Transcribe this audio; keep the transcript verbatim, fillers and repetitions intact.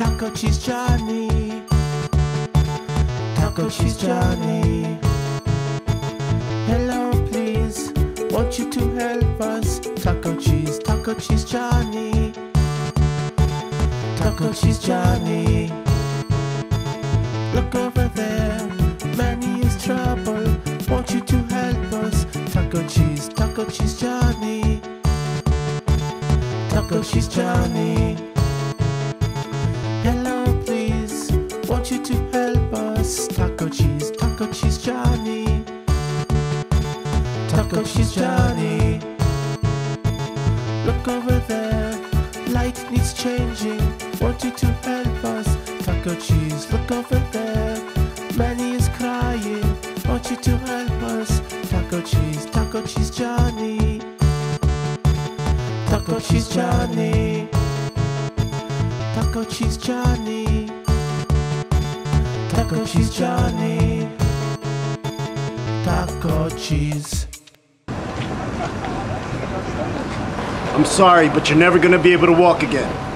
Taco Cheese Johnny, Taco Cheese Johnny. Hello, please, want you to help us. Taco Cheese, Taco Cheese Johnny, Taco Cheese Johnny. Look over there, money is trouble. Want you to help us. Taco Cheese, Taco Cheese Johnny, Taco Cheese Johnny. Hello, please, want you to help us. Taco Cheese, Taco Cheese Johnny, Taco Cheese Johnny. Look over there, light needs changing. Want you to help us. Taco Cheese, look over there, Manny is crying. Want you to help us. Taco Cheese, Taco Cheese Johnny, Taco Cheese Johnny, Taco Cheese Johnny, Taco Cheese Johnny, Taco Cheese. I'm sorry, but you're never gonna be able to walk again.